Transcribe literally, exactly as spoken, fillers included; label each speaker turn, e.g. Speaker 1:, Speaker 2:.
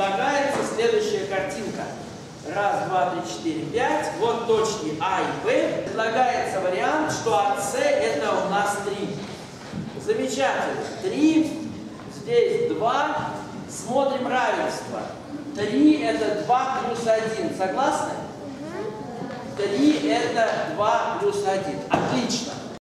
Speaker 1: предлагается следующая картинка. Раз, два, три, четыре, пять. Вот точки А и Б. Предлагается вариант, что АС это у нас три. Замечательно. три. Здесь два. Смотрим равенство. три это два плюс один. Согласны? три это два плюс один. Отлично.